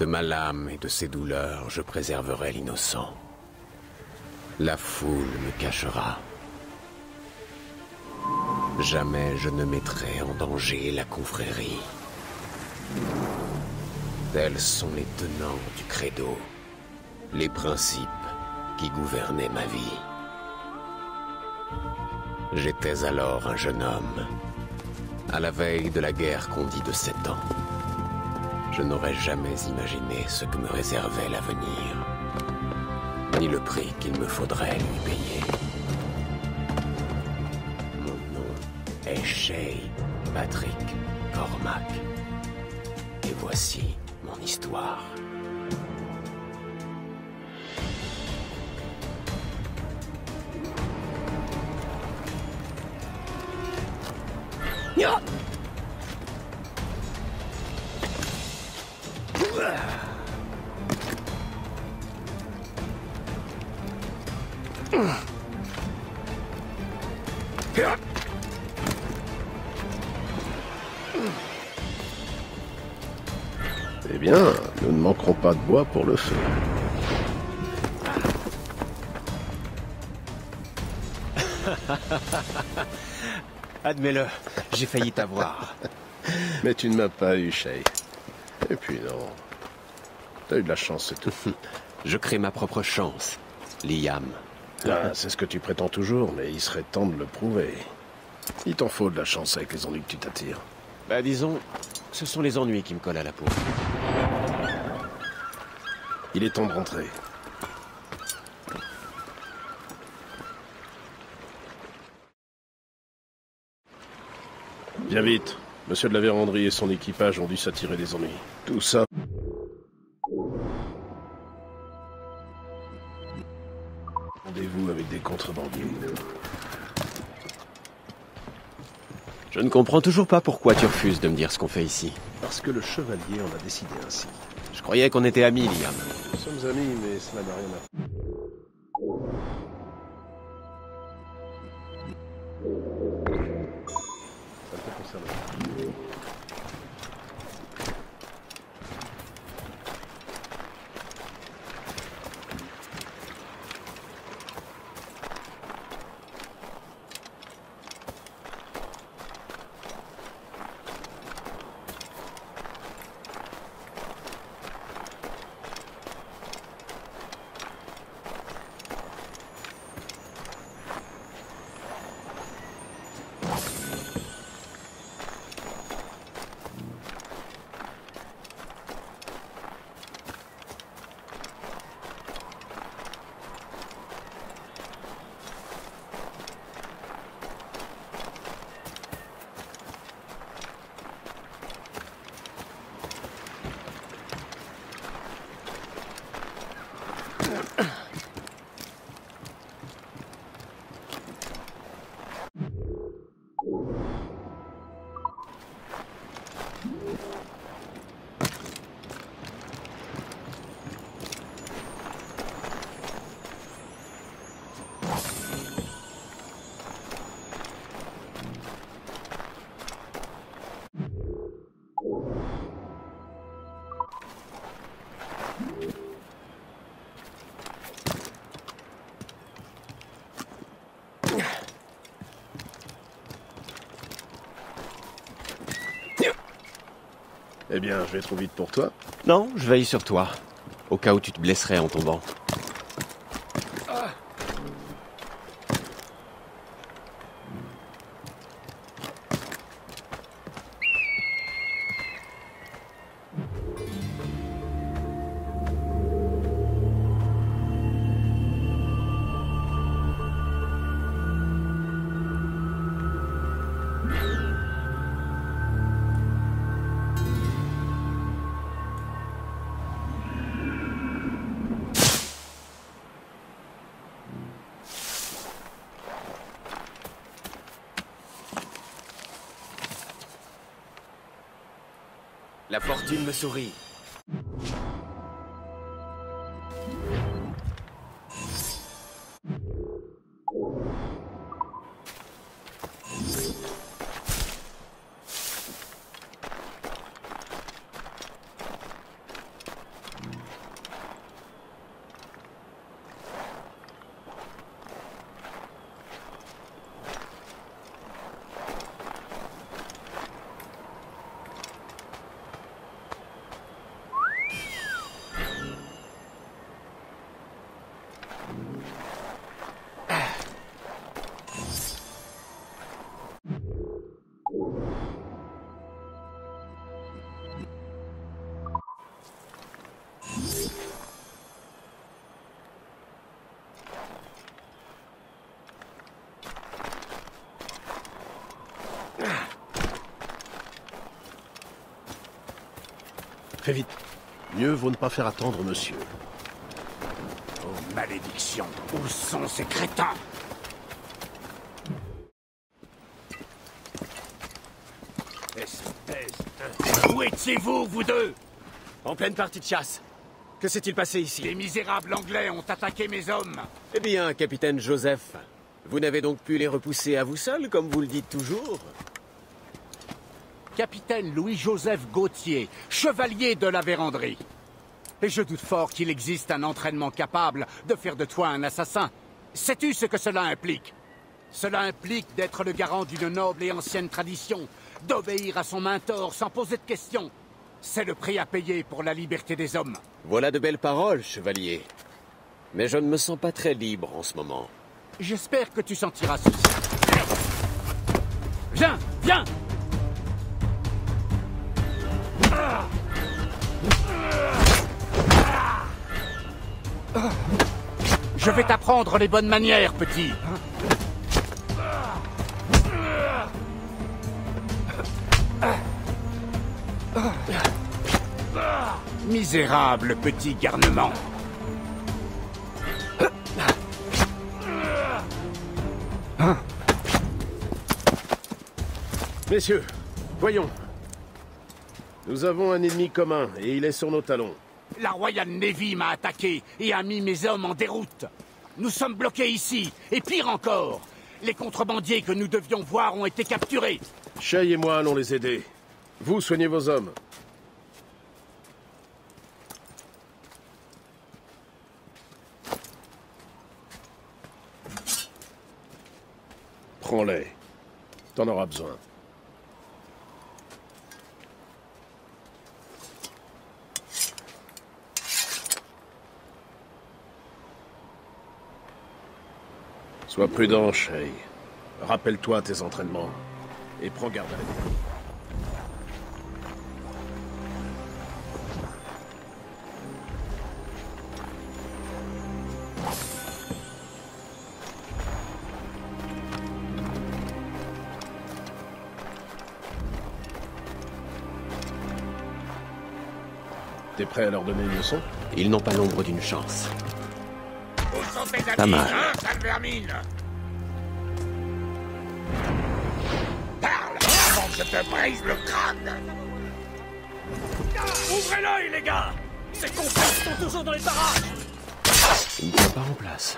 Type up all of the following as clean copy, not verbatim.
De ma lame et de ses douleurs, je préserverai l'innocent. La foule me cachera. Jamais je ne mettrai en danger la confrérie. Tels sont les tenants du credo, les principes qui gouvernaient ma vie. J'étais alors un jeune homme, à la veille de la guerre qu'on dit de 7 ans. Je n'aurais jamais imaginé ce que me réservait l'avenir, ni le prix qu'il me faudrait lui payer. Mon nom est Shay Patrick Cormac, et voici mon histoire. Eh bien, nous ne manquerons pas de bois pour le feu. Admets-le, j'ai failli t'avoir. Mais tu ne m'as pas eu, Shay. Et puis non. T'as eu de la chance, c'est tout. Je crée ma propre chance, Liam. Ah, c'est ce que tu prétends toujours, mais il serait temps de le prouver. Il t'en faut de la chance avec les ennuis que tu t'attires. Bah disons, ce sont les ennuis qui me collent à la peau. Il est temps de rentrer. Viens vite. Monsieur de la Vérandrie et son équipage ont dû s'attirer des ennuis. Tout ça... Rendez-vous avec des contrebandiers. Je ne comprends toujours pas pourquoi tu refuses de me dire ce qu'on fait ici. Parce que le chevalier en a décidé ainsi. Je croyais qu'on était amis, Liam. Nous sommes amis, mais cela n'a rien à... Ça te concerne. Eh bien, je vais trop vite pour toi. Non, je veille sur toi, au cas où tu te blesserais en tombant. La fortune me sourit. Fais vite. Mieux vaut ne pas faire attendre monsieur. Oh, malédiction! Où sont ces crétins? Espèce de... Où étiez-vous, vous deux? En pleine partie de chasse. Que s'est-il passé ici? Les misérables anglais ont attaqué mes hommes. Eh bien, capitaine Joseph, vous n'avez donc pu les repousser à vous seul, comme vous le dites toujours? Capitaine Louis-Joseph Gauthier, chevalier de la Vérandrie. Et je doute fort qu'il existe un entraînement capable de faire de toi un assassin. Sais-tu ce que cela implique? Cela implique d'être le garant d'une noble et ancienne tradition, d'obéir à son mentor sans poser de questions. C'est le prix à payer pour la liberté des hommes. Voilà de belles paroles, chevalier. Mais je ne me sens pas très libre en ce moment. J'espère que tu sentiras ceci. Viens, viens! Je vais t'apprendre les bonnes manières, petit. Misérable petit garnement. Messieurs, voyons. Nous avons un ennemi commun, et il est sur nos talons. La Royal Navy m'a attaqué et a mis mes hommes en déroute. Nous sommes bloqués ici, et pire encore, les contrebandiers que nous devions voir ont été capturés. Shay et moi allons les aider. Vous soignez vos hommes. Prends-les. T'en auras besoin. Sois prudent, Shay. Rappelle-toi tes entraînements. Et prends garde à l'ennemi. T'es prêt à leur donner une leçon? Ils n'ont pas l'ombre d'une chance. Où sont tes amis, Pas mal. hein, sale vermine? Parle avant que je te brise le crâne. Ouvrez l'œil, les gars! Ces complexes sont toujours dans les parages! Il ne tient pas en place.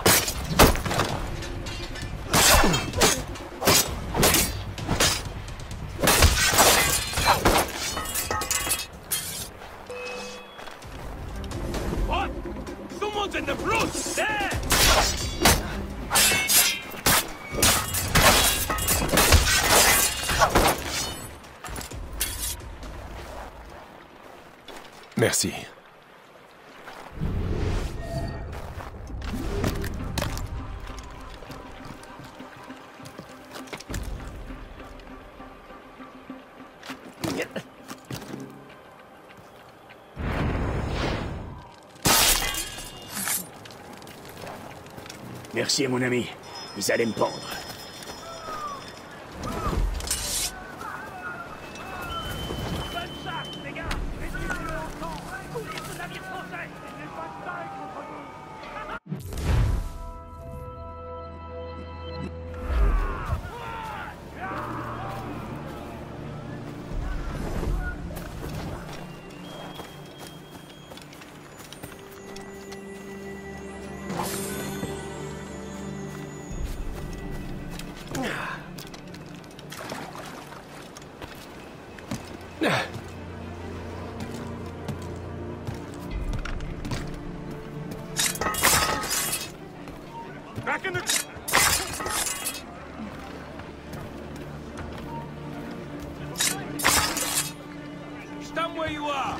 What? Someone's in the brute! There! Merci. Merci, mon ami. Vous allez me pendre. Back in the... Stand where you are!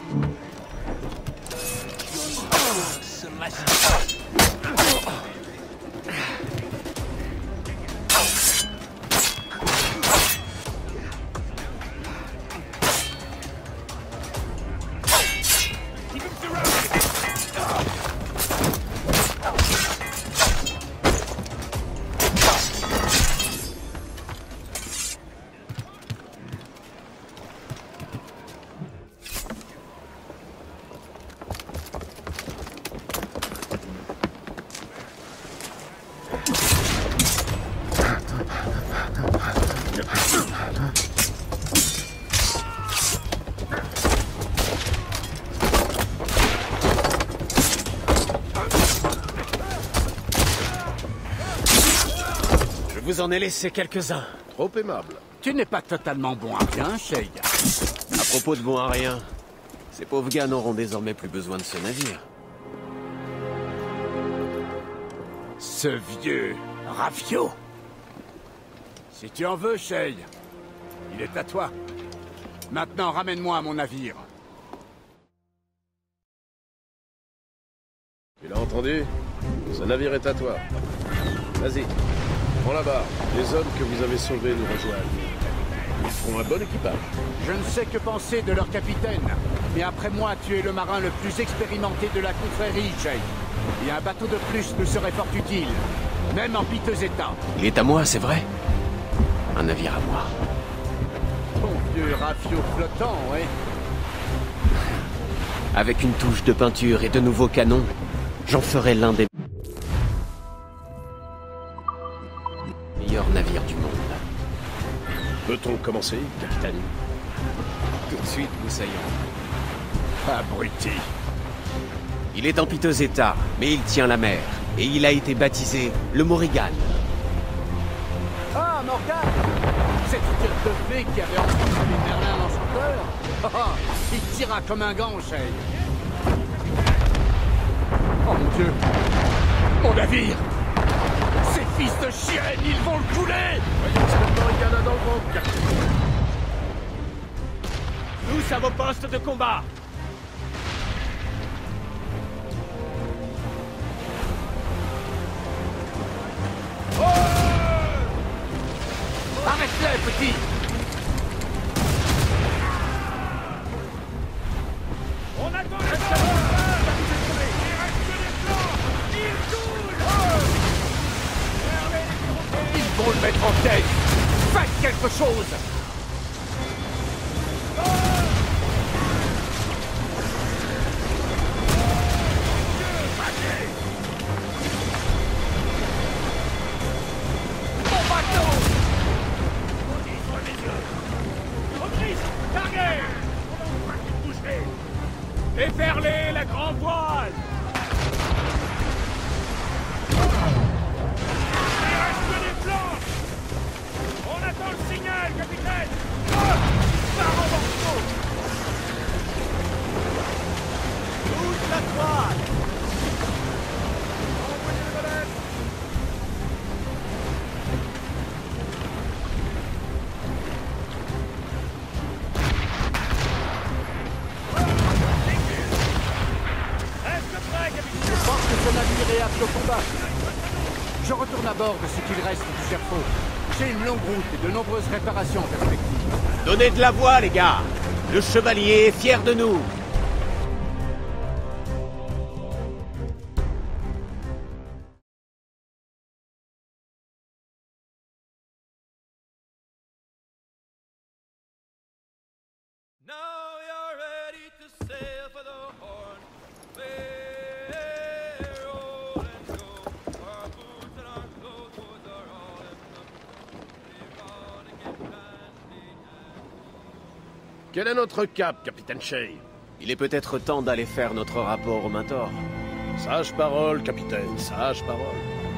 Keep him surrounded! vous en ai laissé quelques-uns. Trop aimable. Tu n'es pas totalement bon à rien, Shay. À propos de bon à rien, ces pauvres gars n'auront désormais plus besoin de ce navire. Ce vieux Rafio. Si tu en veux, Shay, il est à toi. Maintenant, ramène-moi à mon navire. Tu l'as entendu? Ce navire est à toi. Vas-y, prends la barre. Les hommes que vous avez sauvés nous rejoignent. Ils feront un bon équipage. Je ne sais que penser de leur capitaine. Mais après moi, tu es le marin le plus expérimenté de la confrérie, Shay. Et un bateau de plus nous serait fort utile. Même en piteux état. Il est à moi, c'est vrai? Un navire à moi. Ton vieux Rafio flottant, ouais. Avec une touche de peinture et de nouveaux canons, j'en ferai l'un des meilleurs navires du monde. Peut-on commencer, capitaine? Tout de suite, Moussaillon. Abruti. Il est en piteux état, mais il tient la mer. Et il a été baptisé le Morrigan. Ah, Morgan! Cette tire de fée qui avait rencontré les Merlins l'Enchanteur. Ah, il tira comme un gant, Shay. Oh mon Dieu! Mon navire! Ces fils de chienne, ils vont le couler! Voyons ce que Morrigan a dans le ventre, capitaine. Tous à vos postes de combat! Arrête-les, petit! On attend la il reste que des plans. Il coule. Ils vont le mettre en tête! Faites quelque chose! Mon bateau! Reprise, carguez. Déferlez la grande voile. Il reste que des plans. On attend le signal, capitaine. Par en morceaux. Toute la toile. Envoyez les baleines. Reste prêt, capitaine. Je pense que ce navire est apte au combat. Je retourne à bord de ce qu'il reste du Gerfaut. J'ai une longue route et de nombreuses réparations en perspective. Donnez de la voix, les gars! Le chevalier est fier de nous! Now you're ready to sail for the Horn. We're old and go. Our boots and our clothes are all in them. We're gonna get brandy and Quel est notre cap, capitaine Shay? Il est peut-être temps d'aller faire notre rapport au Mentor. Sage parole, capitaine, sage parole.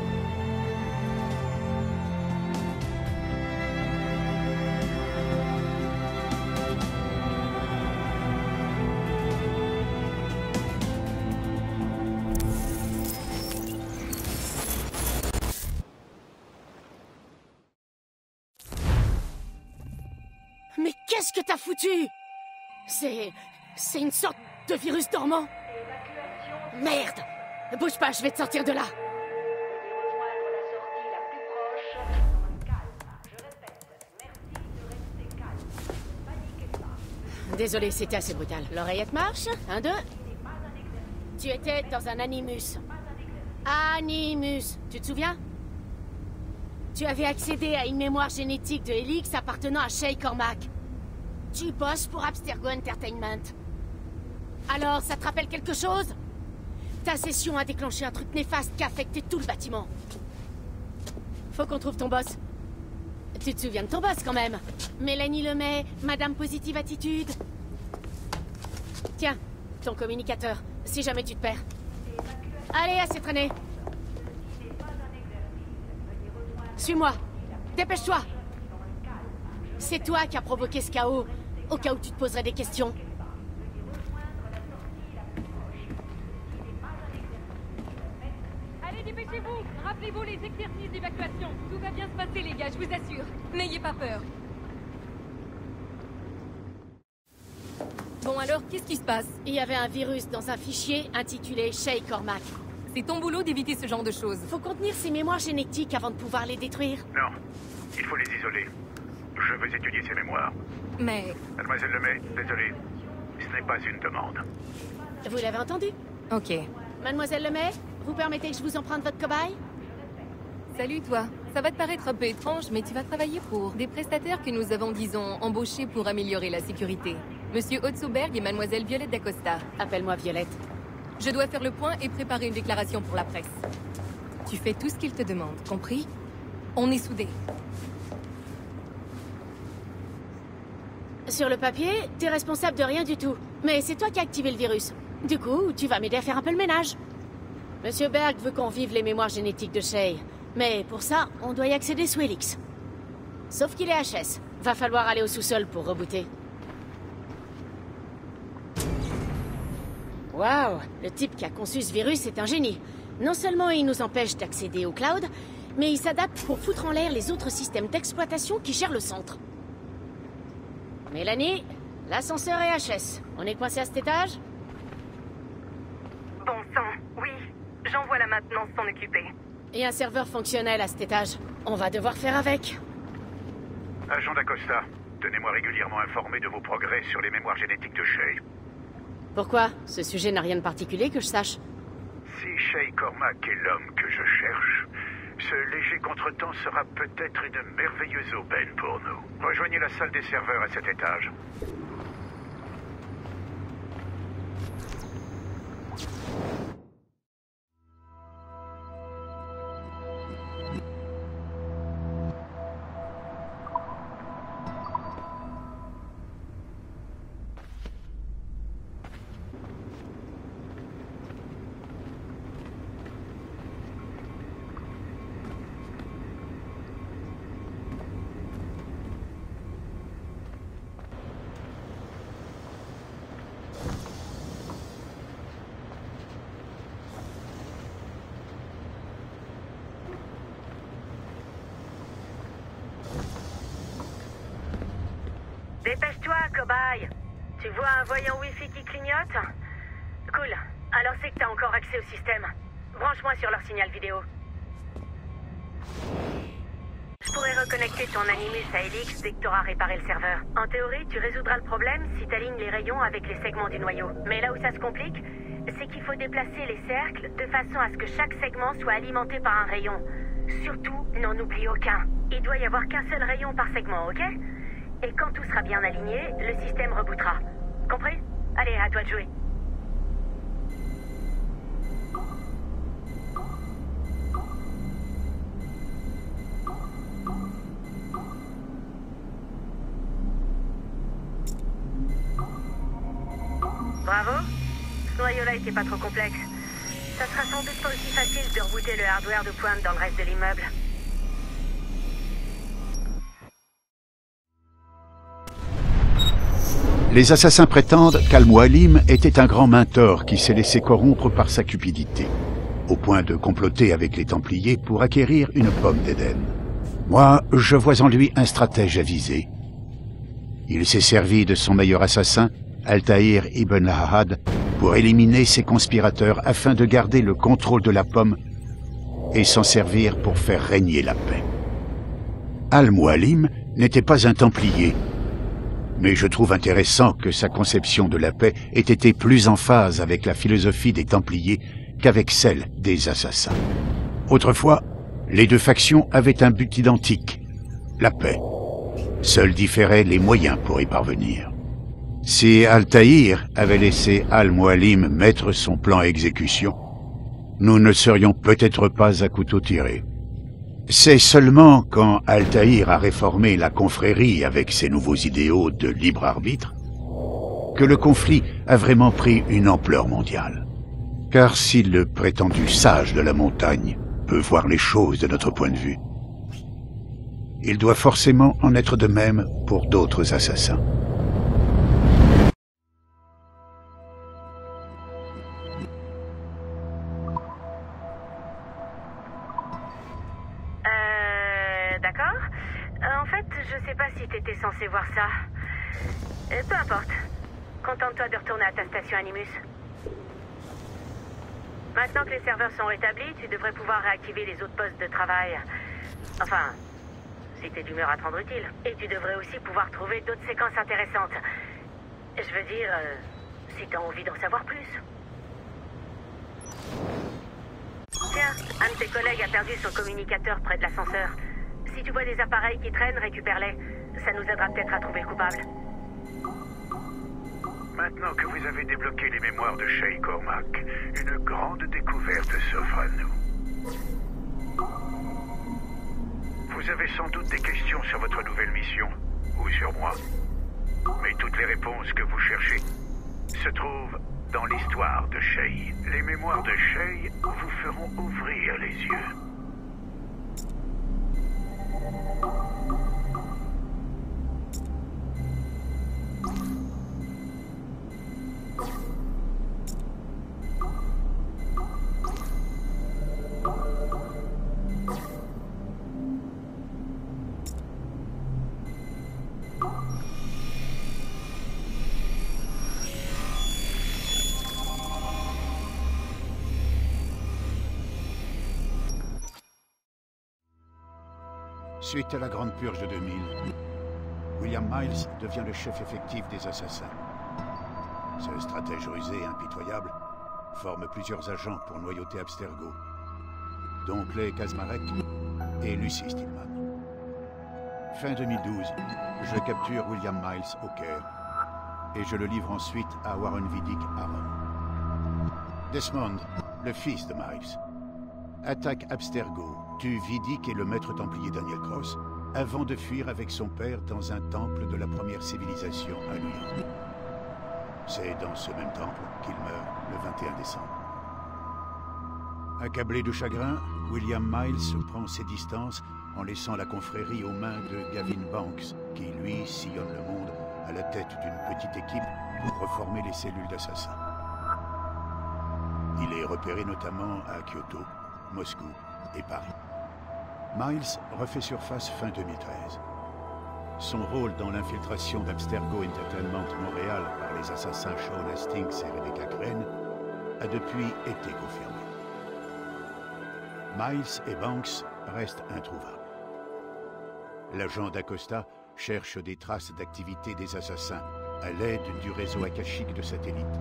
Mais qu'est-ce que t'as foutu? C'est une sorte de virus dormant. Merde! Bouge pas, je vais te sortir de là. Désolé, c'était assez brutal. L'oreillette marche? 1, 2. Tu étais dans un Animus. Animus, tu te souviens? Tu avais accédé à une mémoire génétique de Helix appartenant à Shay Cormac. Tu bosses pour Abstergo Entertainment. Alors, ça te rappelle quelque chose? Ta session a déclenché un truc néfaste qui a affecté tout le bâtiment. Faut qu'on trouve ton boss. Tu te souviens de ton boss, quand même? Mélanie Lemay, Madame Positive Attitude. Tiens, ton communicateur, si jamais tu te perds. Allez, assez traîné. Suis-moi. Dépêche-toi! C'est toi qui as provoqué ce chaos, au cas où tu te poserais des questions. Allez, dépêchez-vous! Rappelez-vous les exercices d'évacuation. Tout va bien se passer, les gars, je vous assure. N'ayez pas peur. Bon alors, qu'est-ce qui se passe? Il y avait un virus dans un fichier intitulé Shay Cormac. C'est ton boulot d'éviter ce genre de choses. Faut contenir ces mémoires génétiques avant de pouvoir les détruire. Non, il faut les isoler. Je veux étudier ces mémoires. Mais... Mademoiselle Lemay, désolé. Ce n'est pas une demande. Vous l'avez entendu? Ok. Mademoiselle Lemay, vous permettez que je vous emprunte votre cobaye? Salut toi. Ça va te paraître un peu étrange, mais tu vas travailler pour des prestataires que nous avons, disons, embauchés pour améliorer la sécurité. Monsieur Otsoberg et Mademoiselle Violette d'Acosta. Appelle-moi Violette. Je dois faire le point et préparer une déclaration pour la presse. Tu fais tout ce qu'il te demande, compris? On est soudés. Sur le papier, t'es responsable de rien du tout. Mais c'est toi qui as activé le virus. Du coup, tu vas m'aider à faire un peu le ménage. Monsieur Berg veut qu'on vive les mémoires génétiques de Shay. Mais pour ça, on doit y accéder sous Helix. Sauf qu'il est HS. Va falloir aller au sous-sol pour rebooter. Waouh! Le type qui a conçu ce virus est un génie. Non seulement il nous empêche d'accéder au cloud, mais il s'adapte pour foutre en l'air les autres systèmes d'exploitation qui gèrent le centre. Mélanie, l'ascenseur est HS. On est coincé à cet étage? Bon sang, oui. J'envoie la maintenance s'en occuper. Et un serveur fonctionnel à cet étage. On va devoir faire avec. Agent d'Acosta, tenez-moi régulièrement informé de vos progrès sur les mémoires génétiques de Shay. Pourquoi? Ce sujet n'a rien de particulier que je sache. Si Shay Cormac est l'homme que je cherche, ce léger contretemps sera peut-être une merveilleuse aubaine pour nous. Rejoignez la salle des serveurs à cet étage. Dépêche-toi, cobaye. Tu vois un voyant Wi-Fi qui clignote? Cool. Alors c'est que t'as encore accès au système. Branche-moi sur leur signal vidéo. Je pourrais reconnecter ton Animus à Helix dès que t'auras réparé le serveur. En théorie, tu résoudras le problème si t'alignes les rayons avec les segments du noyau. Mais là où ça se complique, c'est qu'il faut déplacer les cercles de façon à ce que chaque segment soit alimenté par un rayon. Surtout, n'en oublie aucun. Il doit y avoir qu'un seul rayon par segment, ok? Et quand tout sera bien aligné, le système rebootera. Compris? Allez, à toi de jouer. Bravo. Ce noyau-là était pas trop complexe. Ça sera sans doute pas aussi facile de rebooter le hardware de pointe dans le reste de l'immeuble. Les assassins prétendent qu'Al-Mualim était un grand mentor qui s'est laissé corrompre par sa cupidité, au point de comploter avec les Templiers pour acquérir une pomme d'Éden. Moi, je vois en lui un stratège avisé. Il s'est servi de son meilleur assassin, Altaïr ibn Lahad, pour éliminer ses conspirateurs afin de garder le contrôle de la pomme et s'en servir pour faire régner la paix. Al-Mualim n'était pas un Templier, mais je trouve intéressant que sa conception de la paix ait été plus en phase avec la philosophie des Templiers qu'avec celle des assassins. Autrefois, les deux factions avaient un but identique, la paix. Seuls différaient les moyens pour y parvenir. Si Altaïr avait laissé Al-Mualim mettre son plan à exécution, nous ne serions peut-être pas à couteau tiré. C'est seulement quand Altaïr a réformé la confrérie avec ses nouveaux idéaux de libre arbitre que le conflit a vraiment pris une ampleur mondiale. Car si le prétendu sage de la montagne peut voir les choses de notre point de vue, Il doit forcément en être de même pour d'autres assassins. D'accord. En fait, je sais pas si t'étais censé voir ça. Peu importe. Contente-toi de retourner à ta station Animus. Maintenant que les serveurs sont rétablis, tu devrais pouvoir réactiver les autres postes de travail. Enfin, si t'es d'humeur à te rendre utile. Et tu devrais aussi pouvoir trouver d'autres séquences intéressantes. Je veux dire, si t'as envie d'en savoir plus. Tiens, un de tes collègues a perdu son communicateur près de l'ascenseur. Si tu vois des appareils qui traînent, récupère-les. Ça nous aidera peut-être à trouver le coupable. Maintenant que vous avez débloqué les mémoires de Shay Cormac, une grande découverte s'offre à nous. Vous avez sans doute des questions sur votre nouvelle mission, ou sur moi. Mais toutes les réponses que vous cherchez se trouvent dans l'histoire de Shay. Les mémoires de Shay vous feront ouvrir les yeux. Suite à la Grande Purge de 2000, William Miles devient le chef effectif des assassins. Ce stratège rusé et impitoyable forme plusieurs agents pour noyauter Abstergo, dont Clay Kazmarek et Lucy Stillman. Fin 2012, je capture William Miles au Caire et je le livre ensuite à Warren Vidic à Rome. Desmond, le fils de Miles, attaque Abstergo, tue Vidic et le maître templier Daniel Cross, avant de fuir avec son père dans un temple de la première civilisation à New York. C'est dans ce même temple qu'il meurt le 21 décembre. Accablé de chagrin, William Miles prend ses distances en laissant la confrérie aux mains de Gavin Banks, qui lui sillonne le monde à la tête d'une petite équipe pour reformer les cellules d'assassins. Il est repéré notamment à Kyoto, Moscou et Paris. Miles refait surface fin 2013. Son rôle dans l'infiltration d'Abstergo Entertainment Montréal par les assassins Sean Hastings et Rebecca Crane a depuis été confirmé. Miles et Banks restent introuvables. L'agent d'Acosta cherche des traces d'activité des assassins à l'aide du réseau akashique de satellites.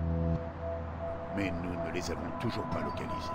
Mais nous ne les avons toujours pas localisés.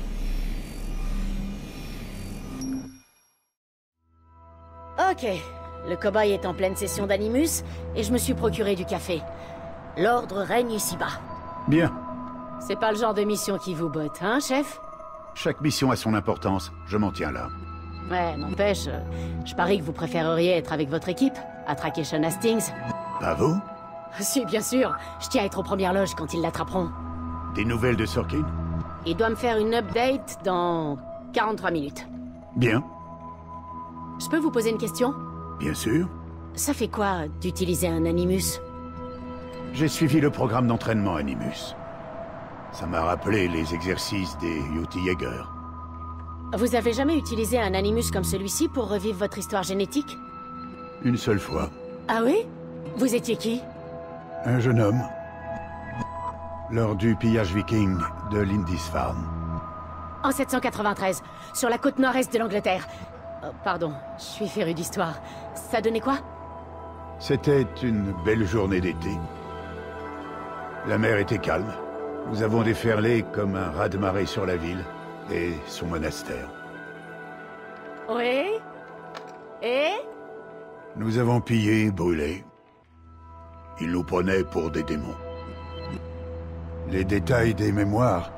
Ok, Le cow-boy est en pleine session d'Animus, et je me suis procuré du café. L'ordre règne ici-bas. Bien. C'est pas le genre de mission qui vous botte, hein, chef? Chaque mission a son importance. Je m'en tiens là. Ouais, n'empêche, je parie que vous préféreriez être avec votre équipe, à traquer Sean Hastings. Pas vous? Si, bien sûr. Je tiens à être aux premières loges quand ils l'attraperont. Des nouvelles de Sorkin? Il doit me faire une update dans 43 minutes. Bien. Je peux vous poser une question? Bien sûr. Ça fait quoi d'utiliser un Animus? J'ai suivi le programme d'entraînement Animus. Ça m'a rappelé les exercices des Yuti Yeager. Vous avez jamais utilisé un Animus comme celui-ci pour revivre votre histoire génétique? Une seule fois. Ah oui? Vous étiez qui? Un jeune homme. Lors du pillage viking de Lindisfarne. En 793, sur la côte nord-est de l'Angleterre. Pardon, je suis féru d'histoire. Ça donnait quoi? C'était une belle journée d'été. La mer était calme. Nous avons déferlé comme un raz-de-marée sur la ville et son monastère. Oui? Et? Nous avons pillé et brûlé. Ils nous prenaient pour des démons. Les détails des mémoires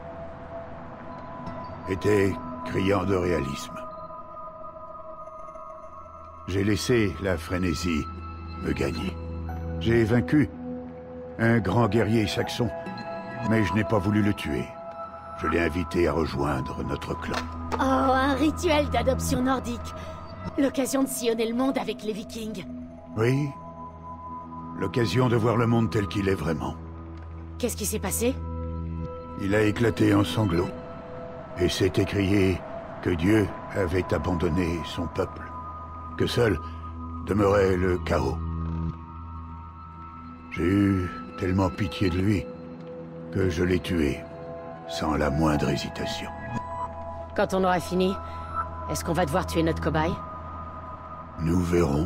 étaient criants de réalisme. J'ai laissé la frénésie me gagner. J'ai vaincu un grand guerrier saxon, mais je n'ai pas voulu le tuer. Je l'ai invité à rejoindre notre clan. Oh, un rituel d'adoption nordique. L'occasion de sillonner le monde avec les Vikings. Oui, l'occasion de voir le monde tel qu'il est vraiment. Qu'est-ce qui s'est passé? Il a éclaté en sanglots et s'est écrié que Dieu avait abandonné son peuple, que seul demeurait le chaos. J'ai eu tellement pitié de lui que je l'ai tué sans la moindre hésitation. Quand on aura fini, est-ce qu'on va devoir tuer notre cobaye? Nous verrons.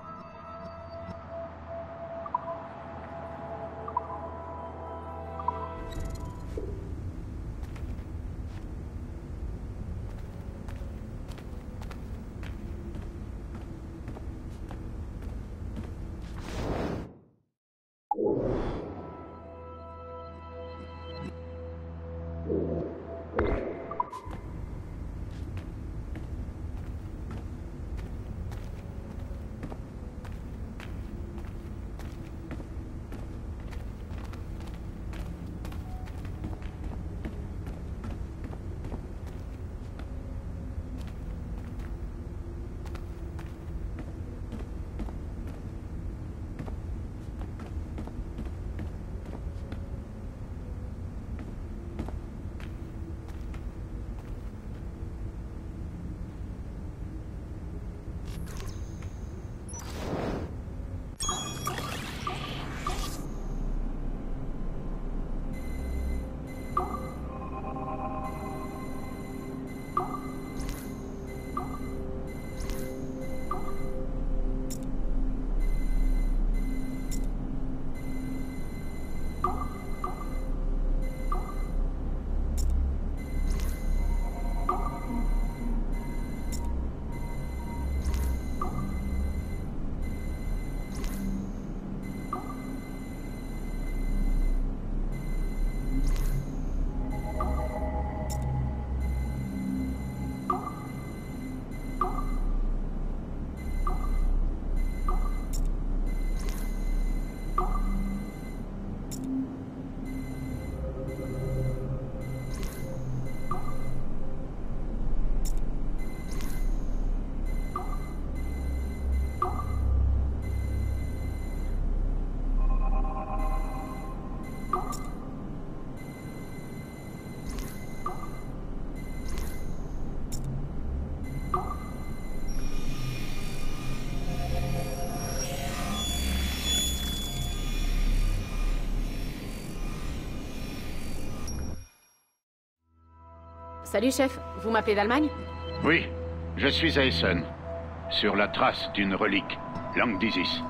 Salut, chef. Vous m'appelez d'Allemagne? Oui, je suis à Essen, sur la trace d'une relique, langue d'Isis.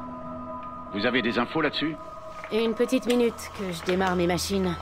Vous avez des infos là-dessus? Une petite minute que je démarre mes machines.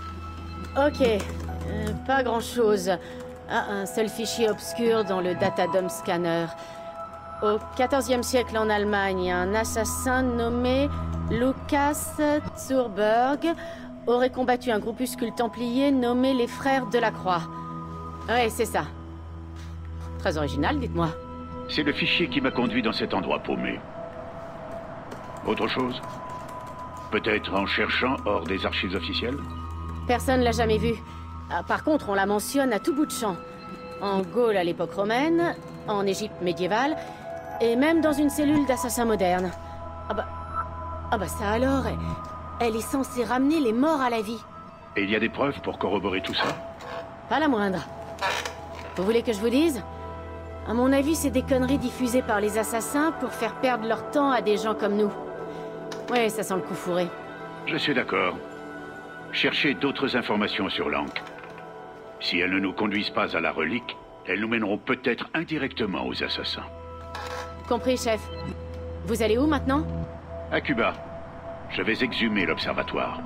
Ok, pas grand-chose. Ah, un seul fichier obscur dans le Datadome Scanner. Au XIVe siècle en Allemagne, un assassin nommé Lucas Zurberg aurait combattu un groupuscule templier nommé les Frères de la Croix. Ouais, c'est ça. Très original, dites-moi. C'est le fichier qui m'a conduit dans cet endroit paumé. Autre chose? Peut-être en cherchant hors des archives officielles? Personne l'a jamais vu. Ah, par contre, on la mentionne à tout bout de champ. En Gaule à l'époque romaine, en Égypte médiévale, et même dans une cellule d'assassins modernes. Ah bah ça alors, elle est censée ramener les morts à la vie. Et il y a des preuves pour corroborer tout ça? Pas la moindre. Vous voulez que je vous dise? À mon avis, c'est des conneries diffusées par les assassins pour faire perdre leur temps à des gens comme nous. Ouais, ça sent le coup fourré. Je suis d'accord. Cherchez d'autres informations sur l'Ankh. Si elles ne nous conduisent pas à la relique, elles nous mèneront peut-être indirectement aux assassins. Compris, chef. Vous allez où maintenant? À Cuba. Je vais exhumer l'observatoire.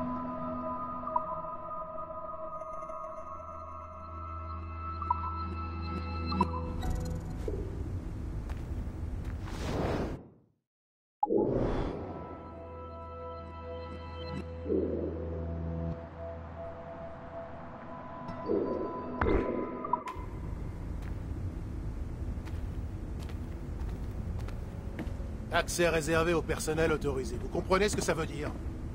Accès réservé au personnel autorisé. Vous comprenez ce que ça veut dire?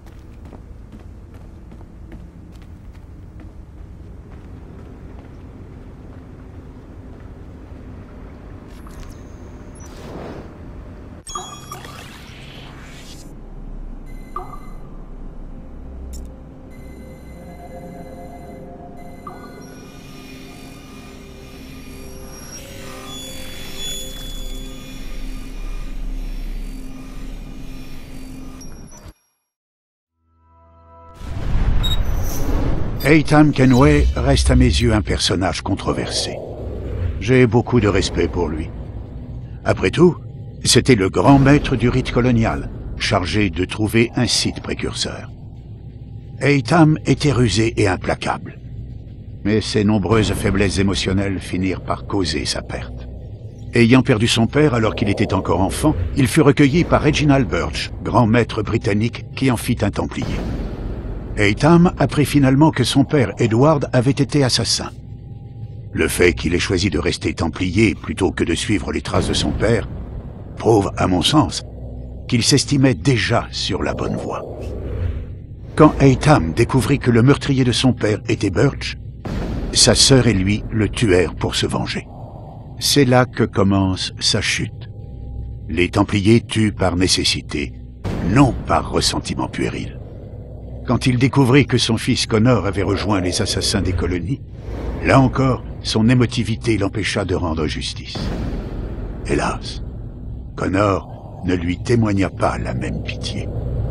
Haytham Kenway reste à mes yeux un personnage controversé. J'ai beaucoup de respect pour lui. Après tout, c'était le grand maître du rite colonial, chargé de trouver un site précurseur. Haytham était rusé et implacable. Mais ses nombreuses faiblesses émotionnelles finirent par causer sa perte. Ayant perdu son père alors qu'il était encore enfant, il fut recueilli par Reginald Birch, grand maître britannique qui en fit un templier. Haytham apprit finalement que son père, Edward, avait été assassin. Le fait qu'il ait choisi de rester templier plutôt que de suivre les traces de son père prouve, à mon sens, qu'il s'estimait déjà sur la bonne voie. Quand Haytham découvrit que le meurtrier de son père était Birch, sa sœur et lui le tuèrent pour se venger. C'est là que commence sa chute. Les Templiers tuent par nécessité, non par ressentiment puéril. Quand il découvrit que son fils Connor avait rejoint les assassins des colonies, là encore, son émotivité l'empêcha de rendre justice. Hélas, Connor ne lui témoigna pas la même pitié.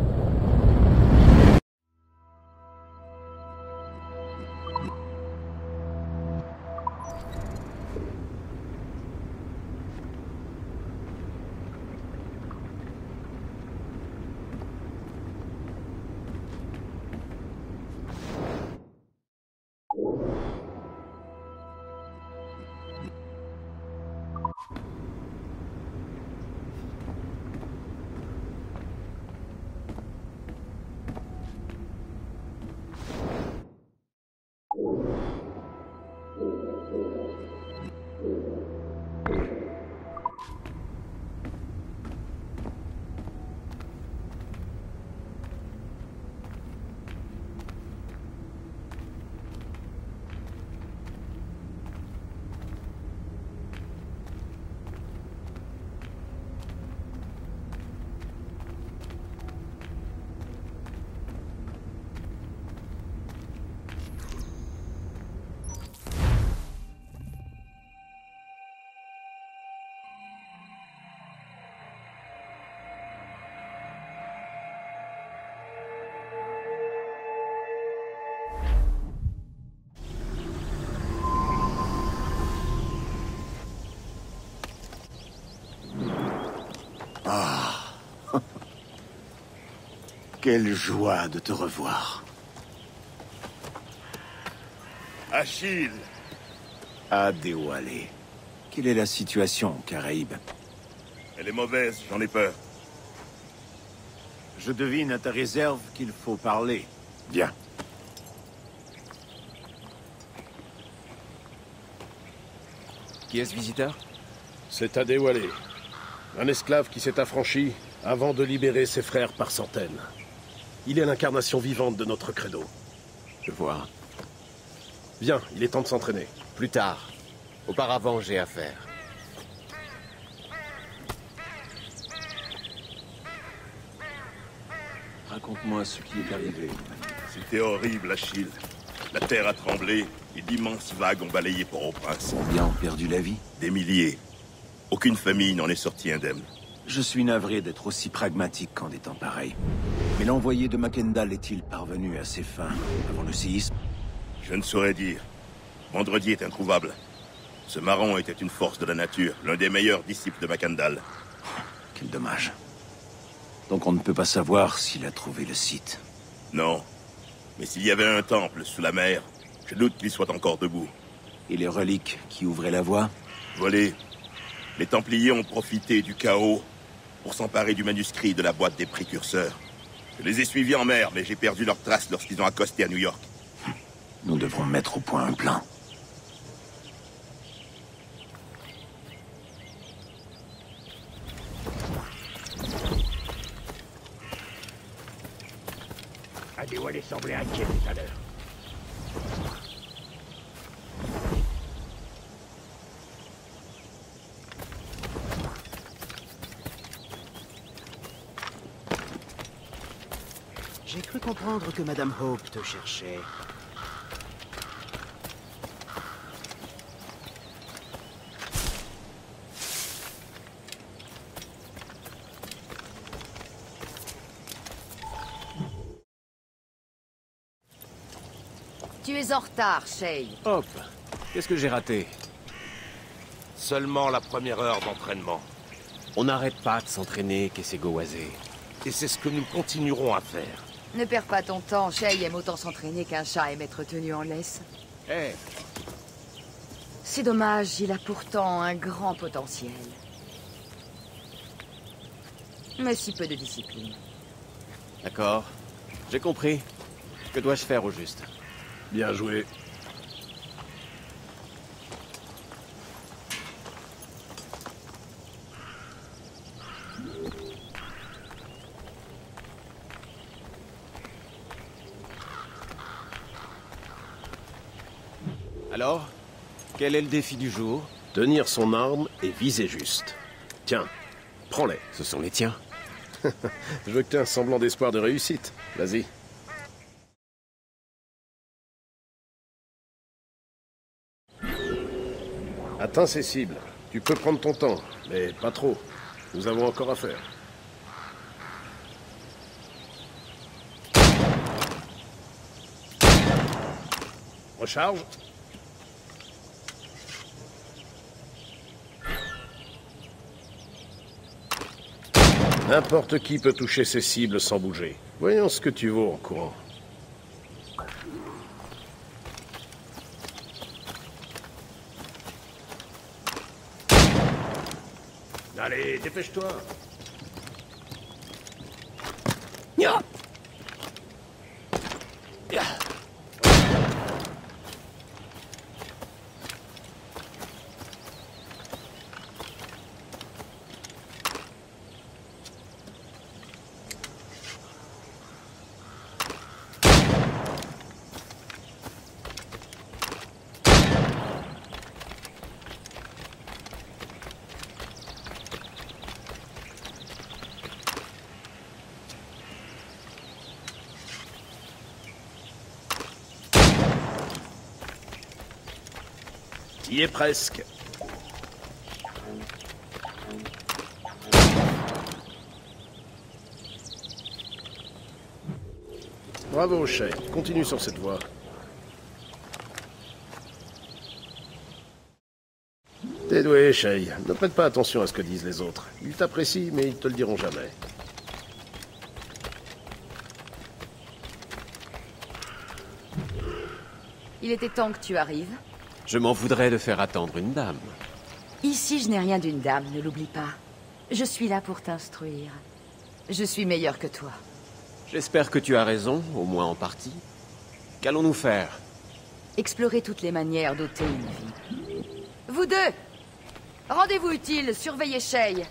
Quelle joie de te revoir. Achille! Adéwalé. Quelle est la situation aux Caraïbes? Elle est mauvaise, j'en ai peur. Je devine à ta réserve qu'il faut parler. Viens. Qui est ce visiteur? C'est Adéwalé. Un esclave qui s'est affranchi avant de libérer ses frères par centaines. Il est l'incarnation vivante de notre credo. Je vois. Viens, il est temps de s'entraîner. Plus tard. Auparavant, j'ai affaire. Raconte-moi ce qui est arrivé. C'était horrible, Achille. La terre a tremblé et d'immenses vagues ont balayé Port-au-Prince. Combien ont perdu la vie? Des milliers. Aucune famille n'en est sortie indemne. Je suis navré d'être aussi pragmatique qu'en des temps pareils. Mais l'envoyé de Makendal est-il parvenu à ses fins avant le séisme? Je ne saurais dire. Vendredi est introuvable. Ce marron était une force de la nature, l'un des meilleurs disciples de Makendal. Quel dommage. Donc on ne peut pas savoir s'il a trouvé le site. Non. Mais s'il y avait un temple sous la mer, je doute qu'il soit encore debout. Et les reliques qui ouvraient la voie? Volées. Les Templiers ont profité du chaos pour s'emparer du manuscrit de la boîte des précurseurs. Je les ai suivis en mer, mais j'ai perdu leurs traces lorsqu'ils ont accosté à New York. Nous devrons mettre au point un plan. Adéwalé semblait inquiet tout à l'heure. J'ai cru comprendre que Madame Hope te cherchait. Tu es en retard, Shay. Hop, qu'est-ce que j'ai raté? Seulement la première heure d'entraînement. On n'arrête pas de s'entraîner, Kesegowase. Et c'est ce que nous continuerons à faire. Ne perds pas ton temps, Shay aime autant s'entraîner qu'un chat aime être tenu en laisse. Hé! C'est dommage, il a pourtant un grand potentiel. Mais si peu de discipline. D'accord, j'ai compris. Que dois-je faire au juste? Bien joué. Alors, quel est le défi du jour? Tenir son arme et viser juste. Tiens, prends-les. Ce sont les tiens. Je veux que tu aies un semblant d'espoir de réussite. Vas-y. Atteins ces cibles. Tu peux prendre ton temps, mais pas trop. Nous avons encore à faire. Recharge. N'importe qui peut toucher ces cibles sans bouger. Voyons ce que tu vaux en courant. Allez, dépêche-toi. Y est presque. Bravo, Shay. Continue sur cette voie. T'es doué, Shay. Ne prête pas attention à ce que disent les autres. Ils t'apprécient, mais ils te le diront jamais. Il était temps que tu arrives. Je m'en voudrais de faire attendre une dame. Ici, je n'ai rien d'une dame, ne l'oublie pas. Je suis là pour t'instruire. Je suis meilleur que toi. J'espère que tu as raison, au moins en partie. Qu'allons-nous faire? Explorer toutes les manières d'ôter une vie. Vous deux! Rendez-vous utile, surveillez Shay.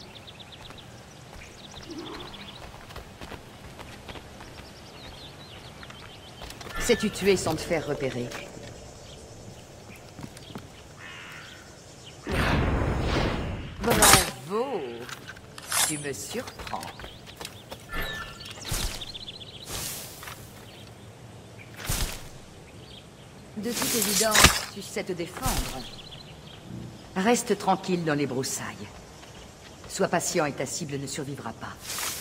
Sais-tu tuer sans te faire repérer? Bravo! Tu me surprends. De toute évidence, tu sais te défendre. Reste tranquille dans les broussailles. Sois patient et ta cible ne survivra pas.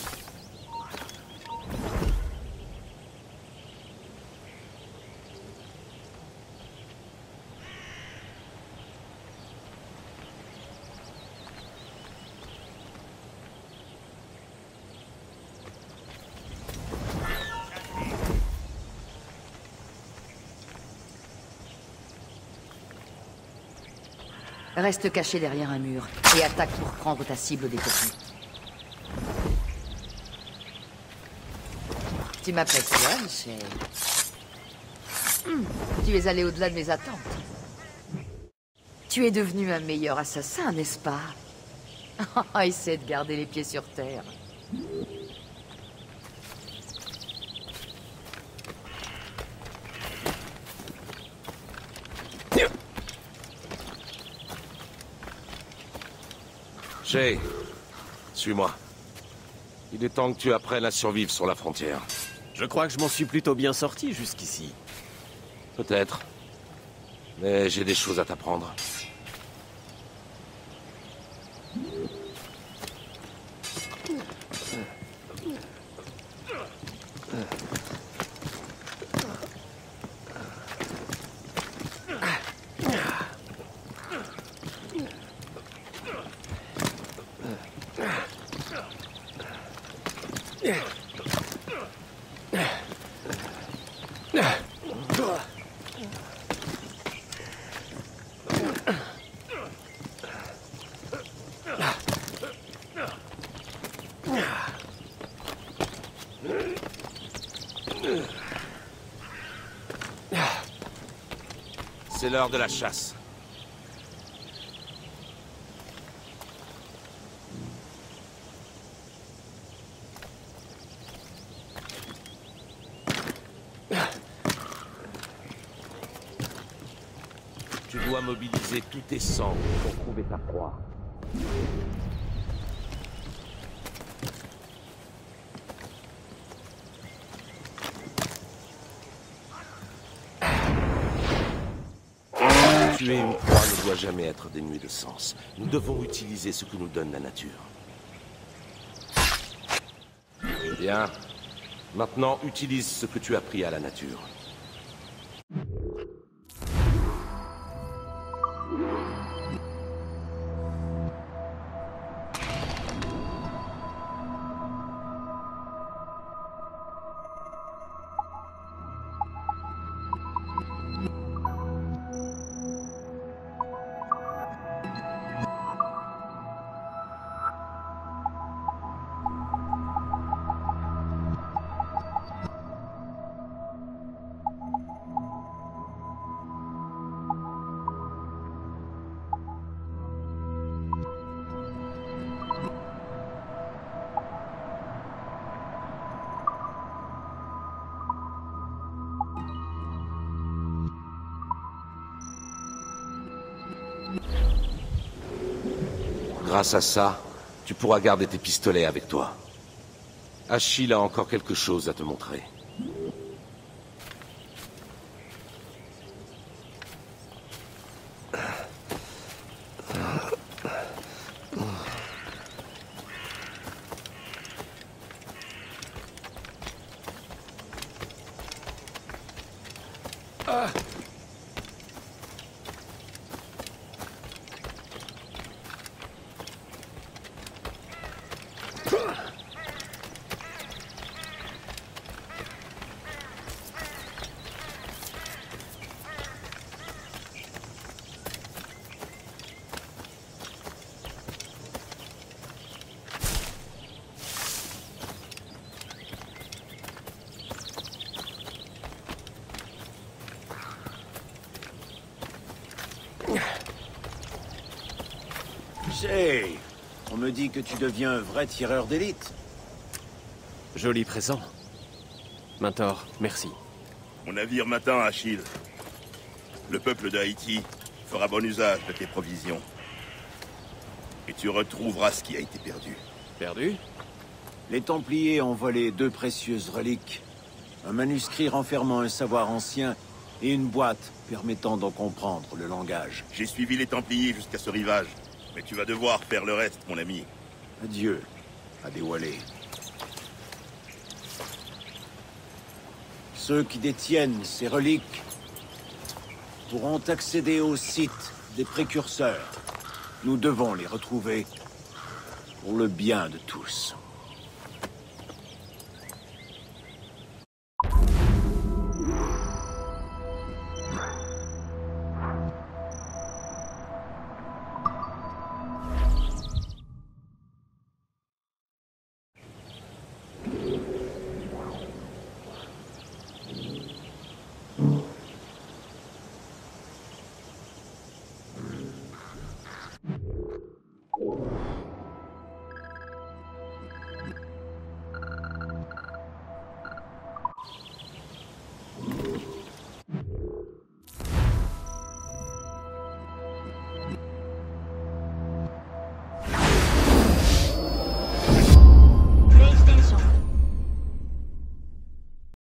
Reste caché derrière un mur et attaque pour prendre ta cible au dépourvu. Tu m'impressionnes, Shay. Tu es allé au-delà de mes attentes. Tu es devenu un meilleur assassin, n'est-ce pas? Essaie de garder les pieds sur terre. Shay, suis-moi. Il est temps que tu apprennes à survivre sur la frontière. Je crois que je m'en suis plutôt bien sorti jusqu'ici. Peut-être. Mais j'ai des choses à t'apprendre. C'est l'heure de la chasse. Tu dois mobiliser tous tes sens pour trouver ta proie. Tuer une proie ne doit jamais être dénué de sens. Nous devons utiliser ce que nous donne la nature. Bien. Maintenant, utilise ce que tu as pris à la nature. Grâce à ça, tu pourras garder tes pistolets avec toi. Achille a encore quelque chose à te montrer. Hey, on me dit que tu deviens un vrai tireur d'élite. Joli présent. Mentor, merci. Mon navire m'attend, Achille. Le peuple d'Haïti fera bon usage de tes provisions. Et tu retrouveras ce qui a été perdu. Perdu? Les Templiers ont volé 2 précieuses reliques. Un manuscrit renfermant un savoir ancien et une boîte permettant d'en comprendre le langage. J'ai suivi les Templiers jusqu'à ce rivage. Mais tu vas devoir faire le reste, mon ami. Adieu, Adewale. Ceux qui détiennent ces reliques pourront accéder au site des précurseurs. Nous devons les retrouver pour le bien de tous.